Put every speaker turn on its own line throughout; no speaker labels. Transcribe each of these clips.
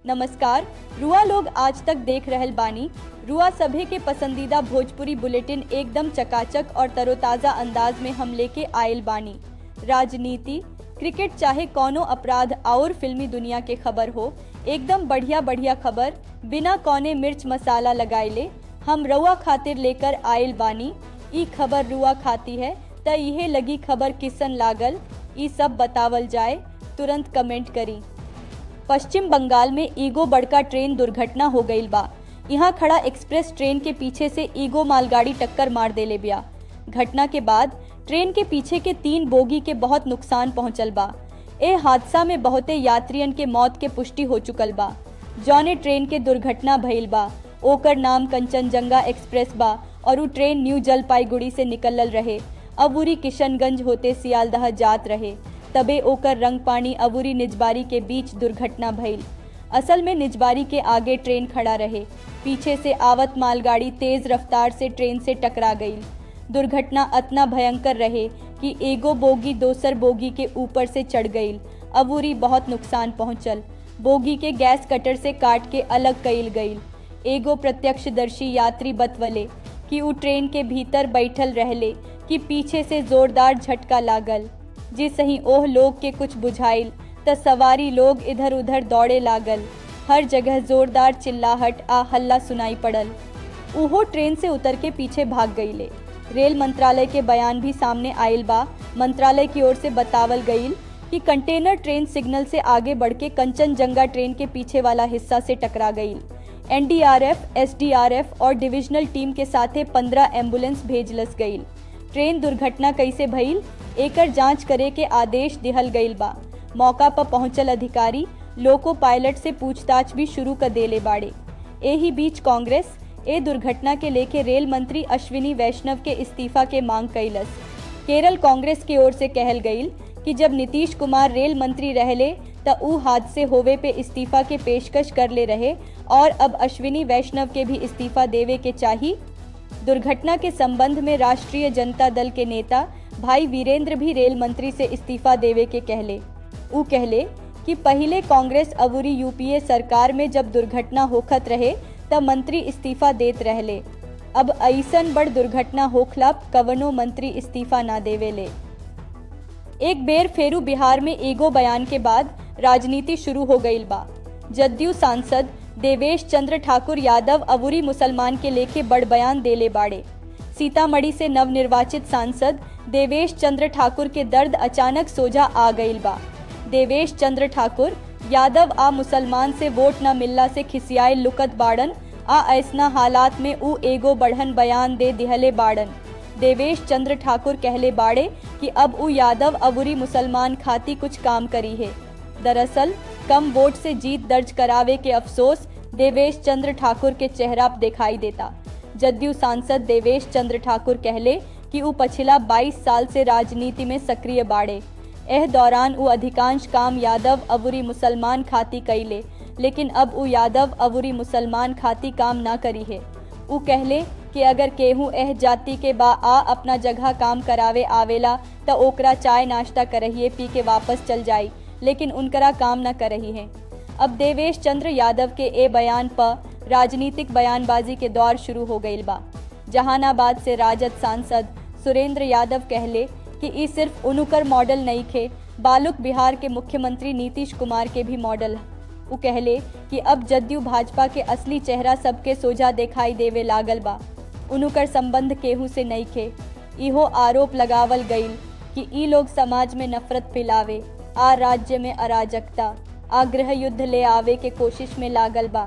नमस्कार। रुआ लोग आज तक देख रहल बानी। रुआ सभे के पसंदीदा भोजपुरी बुलेटिन एकदम चकाचक और तरोताज़ा अंदाज में हम लेके आयल बानी। राजनीति, क्रिकेट चाहे कौनो अपराध और फिल्मी दुनिया के खबर हो, एकदम बढ़िया बढ़िया खबर बिना कौने मिर्च मसाला लगाइले हम रुआ खातिर लेकर आयल बानी। ई खबर रुआ खाती है त इहे लगी खबर किसन लागल, ई सब बतावल जाए, तुरंत कमेंट करी। पश्चिम बंगाल में ईगो बड़का ट्रेन दुर्घटना हो गईल बा। यहाँ खड़ा एक्सप्रेस ट्रेन के पीछे से ईगो मालगाड़ी टक्कर मार देले बिया। घटना के बाद ट्रेन के पीछे के 3 बोगी के बहुत नुकसान पहुंचल बा। ए हादसा में बहुते यात्रियन के मौत के पुष्टि हो चुकल बा। जौने ट्रेन के दुर्घटना भइल बा ओकर नाम कंचनजंगा एक्सप्रेस बा और उ ट्रेन न्यू जलपाईगुड़ी से निकलल रहे, अबूरी किशनगंज होते सियालदह जात रहे। तबे ओकर रंगपानी अबूरी निजबारी के बीच दुर्घटना भइल। असल में निजबारी के आगे ट्रेन खड़ा रहे, पीछे से आवत मालगाड़ी तेज रफ्तार से ट्रेन से टकरा गई। दुर्घटना इतना भयंकर रहे कि एगो बोगी दोसर बोगी के ऊपर से चढ़ गई। अबूरी बहुत नुकसान पहुंचल। बोगी के गैस कटर से काट के अलग कईल गई। एगो प्रत्यक्षदर्शी यात्री बतवले कि उ ट्रेन के भीतर बैठल रहले कि पीछे से जोरदार झटका लागल। जी सही ओह लोग के कुछ बुझाइल त सवारी लोग इधर उधर दौड़े लागल। हर जगह जोरदार चिल्लाहट आ हल्ला सुनाई पड़ल। उहो ट्रेन से उतर के पीछे भाग गईले। रेल मंत्रालय के बयान भी सामने आयल बा। मंत्रालय की ओर से बतावल गईल कि कंटेनर ट्रेन सिग्नल से आगे बढ़ के कंचनजंगा ट्रेन के पीछे वाला हिस्सा से टकरा गईल। एनडीआरएफ, एसडीआरएफ और डिविजनल टीम के साथे 15 एम्बुलेंस भेजलस गईल। ट्रेन दुर्घटना कैसे भइल एकर जांच करे के आदेश दिहल गईल बा। मौका पर पहुंचल अधिकारी लोको पायलट से पूछताछ भी शुरू कर देले बाड़े। एही बीच कांग्रेस ए दुर्घटना के लेके रेल मंत्री अश्विनी वैष्णव के इस्तीफा के मांग कैलस। केरल कांग्रेस की ओर से कहल गईल कि जब नीतीश कुमार रेल मंत्री रहले त ऊ हादसे होवे पे इस्तीफा के पेशकश कर ले रहे और अब अश्विनी वैष्णव के भी इस्तीफा देवे के चाहिए। दुर्घटना के संबंध में राष्ट्रीय जनता दल के नेता भाई वीरेंद्र भी रेल मंत्री से इस्तीफा देवे के कहले। ऊ कहले कि पहले कांग्रेस अबूरी यूपीए सरकार में जब दुर्घटना होखत रहे तब मंत्री इस्तीफा देत रहले। अब ऐसन बड़ दुर्घटना होखला कवनो मंत्री इस्तीफा ना देवेले। एक बेर फेरू बिहार में एगो बयान के बाद राजनीति शुरू हो गईल बा। जदयू सांसद देवेश चंद्र ठाकुर यादव अबूरी मुसलमान के लेके बड़ बयान देले बाड़े। सीतामढ़ी से नवनिर्वाचित सांसद देवेश चंद्र ठाकुर के दर्द अचानक सोझा आ गईल बा। देवेश चंद्र ठाकुर यादव आ मुसलमान से वोट न मिलला से खिसियाए लुकत बाड़न आ ऐसना हालात में ऊ एगो बढ़न बयान दे दिहले बाड़न। देवेश चंद्र ठाकुर कहले बाड़े कि अब ऊ यादव अबूरी मुसलमान खाती कुछ काम करी है। दरअसल कम वोट से जीत दर्ज करावे के अफसोस देवेश चंद्र ठाकुर के चेहरा पर दिखाई देता। जदयू सांसद देवेश चंद्र ठाकुर कहले कि ऊ पिछला 22 साल से राजनीति में सक्रिय बाड़े। एह दौरान ऊ अधिकांश काम यादव अबूरी मुसलमान खाती कैले, लेकिन अब ऊ यादव अबूरी मुसलमान खाती काम ना करी है। ऊ कहले कि अगर केहू एह जाति के बा आ अपना जगह काम करावे आवेला त ओकरा चाय नाश्ता करहिए पी के वापस चल जाई, लेकिन उनकरा काम न करही है। अब देवेश चंद्र यादव के ए बयान पर राजनीतिक बयानबाजी के दौर शुरू हो गईल बा। जहानाबाद से राजद सांसद सुरेंद्र यादव कहले कि ई सिर्फ उनुकर मॉडल नहीं खे, बालुक बिहार के मुख्यमंत्री नीतीश कुमार के भी मॉडल। उ कहले कि अब जदयू भाजपा के असली चेहरा सबके सोझा दिखाई देवे लागल बा। उनुकर संबंध केहू से नहीं खे। इहो आरोप लगावल गईल कि ई लोग समाज में नफरत फैलावे आ राज्य में अराजकता आ गृह युद्ध ले आवे के कोशिश में लागल बा।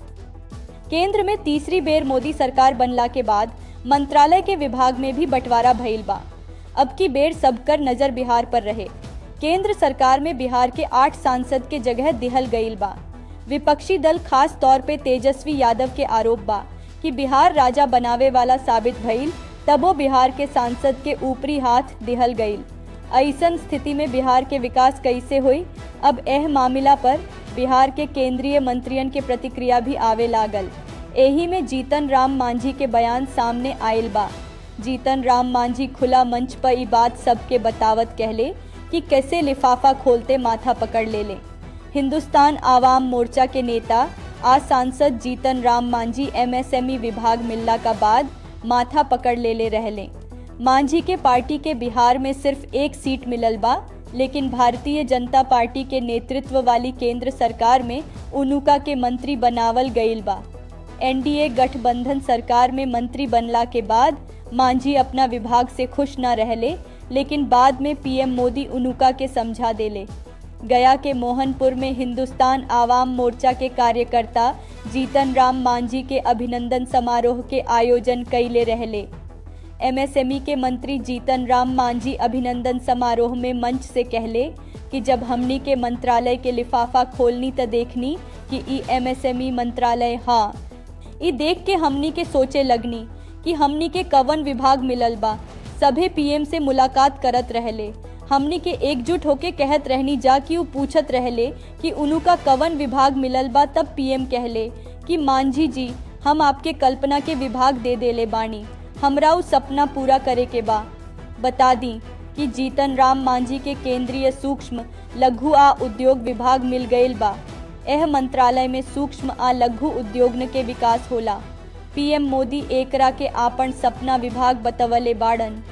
केंद्र में तीसरी बेर मोदी सरकार बनला के बाद मंत्रालय के विभाग में भी बंटवारा भइल बा। अब की बेर सबकर नजर बिहार पर रहे। केंद्र सरकार में बिहार के 8 सांसद के जगह दिहल गईल बा। विपक्षी दल खास तौर पे तेजस्वी यादव के आरोप बा कि बिहार राजा बनावे वाला साबित भइल, तबो बिहार के सांसद के ऊपरी हाथ दिहल गईल। ऐसन स्थिति में बिहार के विकास कैसे हुई? अब एह मामला पर बिहार के केंद्रीय मंत्रियन के प्रतिक्रिया भी आवे लागल। एही में जीतन राम मांझी के बयान सामने आयल बा। जीतन राम मांझी खुला मंच पर ई बात सबके बतावत कहले कि कैसे लिफाफा खोलते माथा पकड़ ले। हिंदुस्तान आवाम मोर्चा के नेता आज सांसद जीतन राम मांझी एमएसएमई विभाग मिलला का बाद माथा पकड़ ले रहले। मांझी के पार्टी के बिहार में सिर्फ एक सीट मिलल बा, लेकिन भारतीय जनता पार्टी के नेतृत्व वाली केंद्र सरकार में उनुका के मंत्री बनावल गईल बा। एनडीए गठबंधन सरकार में मंत्री बनला के बाद मांझी अपना विभाग से खुश न रहले, लेकिन बाद में पीएम मोदी उनुका के समझा देले। गया के मोहनपुर में हिंदुस्तान आवाम मोर्चा के कार्यकर्ता जीतन राम मांझी के अभिनंदन समारोह के आयोजन कैले रहले। एमएसएमई के मंत्री जीतन राम मांझी अभिनंदन समारोह में मंच से कहले कि जब हमनी के मंत्रालय के लिफाफा खोलनी त देखनी कि ई एमएसएमई मंत्रालय हाँ। ई देख के हमनी के सोचे लगनी कि हमनी के कवन विभाग मिलल बा। सभे पीएम से मुलाकात करत रहले। हमनी के एकजुट होके कहत रहनी जा कि उ पूछत रहले कि उनुका कवन विभाग मिलल बा। तब पीएम कहले कि मांझी जी, हम आपके कल्पना के विभाग दे देले बानी, हमरा उ सपना पूरा करे के बा। बता दी कि जीतन राम मांझी के केंद्रीय सूक्ष्म लघु आ उद्योग विभाग मिल गईल बा। एह मंत्रालय में सूक्ष्म आ लघु उद्योग के विकास होला। पीएम मोदी एकरा के आपन सपना विभाग बतवले बाड़न।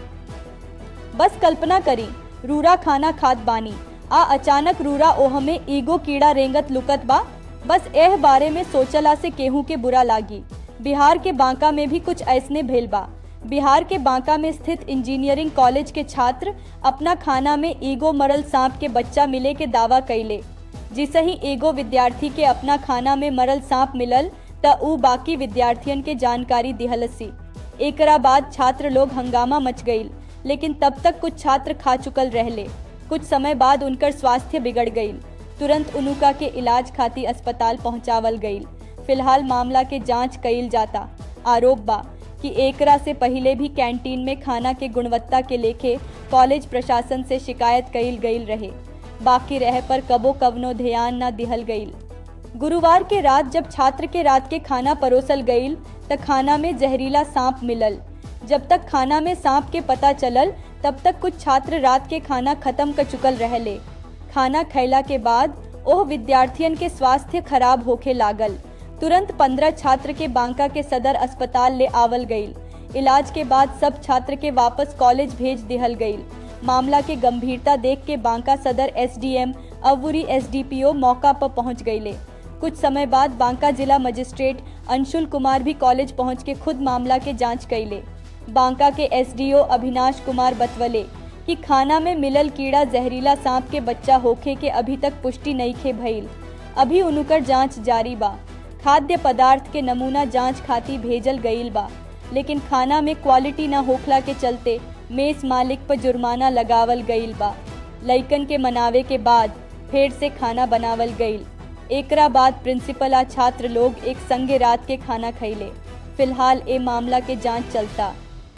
बस कल्पना करी, रूरा खाना खात बानी आ अचानक रूरा ओह में ईगो कीड़ा रेंगत लुकत बा। बस एह बारे में सोचला से केहू के बुरा लागी। बिहार के बांका में भी कुछ ऐसने भेल बा। बिहार के बांका में स्थित इंजीनियरिंग कॉलेज के छात्र अपना खाना में ईगो मरल सांप के बच्चा मिले के दावा कैले। जिसे ही एगो विद्यार्थी के अपना खाना में मरल सांप मिलल त ऊ बाकी विद्यार्थियन के जानकारी दिहलसी। एकरा बाद छात्र लोग हंगामा मच गईल, लेकिन तब तक कुछ छात्र खा चुकल रहले। कुछ समय बाद उनकर स्वास्थ्य बिगड़ गईल। तुरंत उनुका के इलाज खातिर अस्पताल पहुंचावल गईल। फिलहाल मामला के जांच कईल जाता। आरोप बा कि एकरा से पहले भी कैंटीन में खाना के गुणवत्ता के लेके कॉलेज प्रशासन से शिकायत कईल गईल रहे। बाकी रह पर कबो कवनो ध्यान न दिहल गईल। गुरुवार के रात जब छात्र के रात के खाना परोसल गईल त खाना में जहरीला सांप मिलल। जब तक खाना में सांप के पता चलल तब तक कुछ छात्र रात के खाना खत्म कर चुकल रहले। खाना खैला के बाद ओह विद्यार्थियन के स्वास्थ्य खराब होके लागल। तुरंत 15 छात्र के बांका के सदर अस्पताल ले आवल गईल। इलाज के बाद सब छात्र के वापस कॉलेज भेज दिहल गईल। मामला के गंभीरता देख के बांका सदर एसडीएम अवुरी एसडीपीओ मौका पर पहुंच गईले। कुछ समय बाद बांका जिला मजिस्ट्रेट अंशुल कुमार भी कॉलेज पहुंच के खुद मामला के जांच कैले। बांका के एसडीओ अभिनाश कुमार बतवले कि खाना में मिलल कीड़ा जहरीला सांप के बच्चा होखे के अभी तक पुष्टि नइखे भइल। अभी उनुकर जांच जारी बा। खाद्य पदार्थ के नमूना जांच खातिर भेजल गईल बा, लेकिन खाना में क्वालिटी न होखला के चलते मेस मालिक पर जुर्माना लगावल गईल बा। लइकन के मनावे के बाद फिर से खाना बनावल गईल। एकरा बाद प्रिंसिपल आ छात्र लोग एक संगे रात के खाना खैले। फिलहाल ए मामला के जांच चलता।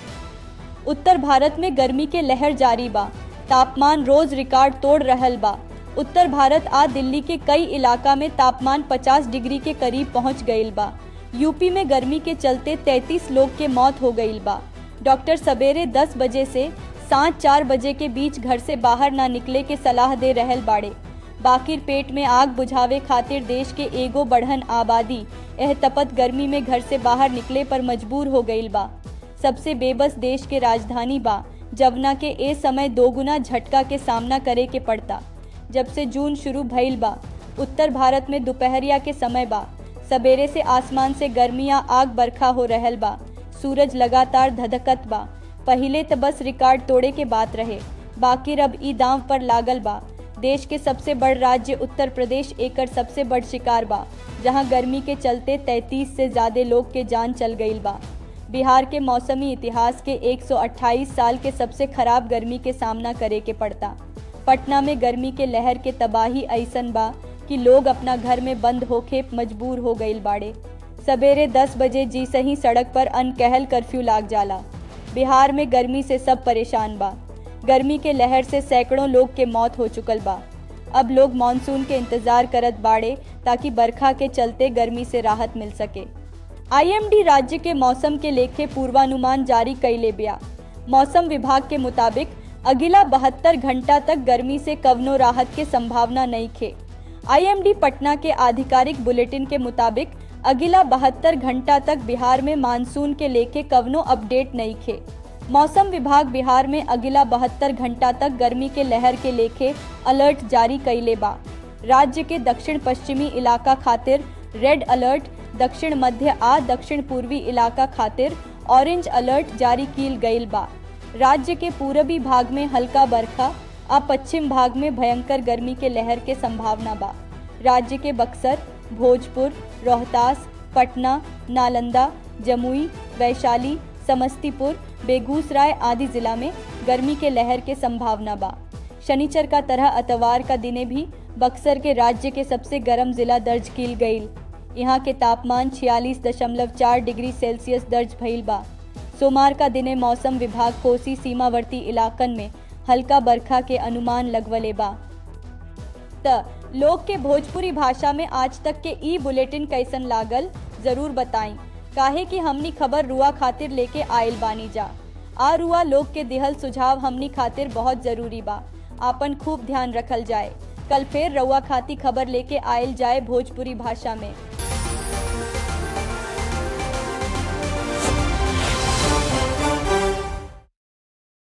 उत्तर भारत में गर्मी के लहर जारी बा। तापमान रोज रिकॉर्ड तोड़ रहल बा। उत्तर भारत आ दिल्ली के कई इलाका में तापमान 50 डिग्री के करीब पहुंच गईल बा। यूपी में गर्मी के चलते 33 लोग के मौत हो गईल बा। डॉक्टर सवेरे 10 बजे से सांझ 4 बजे के बीच घर से बाहर ना निकले के सलाह दे रहल बाड़े। बाकिर पेट में आग बुझावे खातिर देश के एगो बढ़न आबादी एह तपत गर्मी में घर से बाहर निकले पर मजबूर हो गईल बा। सबसे बेबस देश के राजधानी बा, जवना के ए समय दोगुना झटका के सामना करे के पड़ता। जब से जून शुरू भइल बा, उत्तर भारत में दोपहरिया के समय बा। सवेरे से आसमान से गर्मिया आग बरखा हो रहल बा। सूरज लगातार धधकत बा। पहिले त बस रिकॉर्ड तोड़े के बात रहे, बाकी अब ई दांव पर लागल बा। देश के सबसे बड़ राज्य उत्तर प्रदेश एकर सबसे बड़ शिकार बा, जहां गर्मी के चलते 33 से ज्यादा लोग के जान चल गईल बा। बिहार के मौसमी इतिहास के 128 साल के सबसे खराब गर्मी के सामना करे के पड़ता। पटना में गर्मी के लहर के तबाही ऐसन बा कि लोग अपना घर में बंद होके मजबूर हो गईल बाड़े। सवेरे 10 बजे जी सही सड़क पर अनकहल कर्फ्यू लाग जाला। बिहार में गर्मी से सब परेशान बा। गर्मी के लहर से सैकड़ों लोग के मौत हो चुकल बा। अब लोग मानसून के इंतजार करत बाड़े ताकि बरखा के चलते गर्मी से राहत मिल सके। आईएमडी राज्य के मौसम के लेखे पूर्वानुमान जारी कैले बिया। मौसम विभाग के मुताबिक अगिला 72 घंटा तक गर्मी से कवनो राहत के संभावना नहीं खे। आईएमडी पटना के आधिकारिक बुलेटिन के मुताबिक अगिला 72 घंटा तक बिहार में मानसून के लेके कवनो अपडेट नहीं खे। मौसम विभाग बिहार में अगिला 72 घंटा तक गर्मी के लहर के लेके अलर्ट जारी कइले बा। राज्य के दक्षिण पश्चिमी इलाका खातिर रेड अलर्ट, दक्षिण मध्य आ दक्षिण पूर्वी इलाका खातिर ऑरेंज अलर्ट जारी कील गईल बा। राज्य के पूरबी भाग में हल्का बरखा आ पश्चिम भाग में भयंकर गर्मी के लहर के संभावना बा। राज्य के बक्सर, भोजपुर, रोहतास, पटना, नालंदा, जमुई, वैशाली, समस्तीपुर, बेगूसराय आदि जिला में गर्मी के लहर के संभावना बा। शनिचर का तरह अतवार का दिने भी बक्सर के राज्य के सबसे गर्म जिला दर्ज कील गईल। यहाँ के तापमान 46.4 डिग्री सेल्सियस दर्ज भइल बा। सोमवार का दिने मौसम विभाग कोसी सीमावर्ती इलाकन में हल्का बरखा के अनुमान लगवले बा। त लोग के भोजपुरी भाषा में आज तक के ई बुलेटिन कैसन लागल जरूर बताई, काहे कि हमनी खबर रुआ खातिर लेके आयल बानी जा। आ रुआ लोग के दिहल सुझाव हमनी खातिर बहुत जरूरी बा। आपन खूब ध्यान रखल जाए। कल फिर रउआ खाती खबर लेके आयल जाए भोजपुरी भाषा में।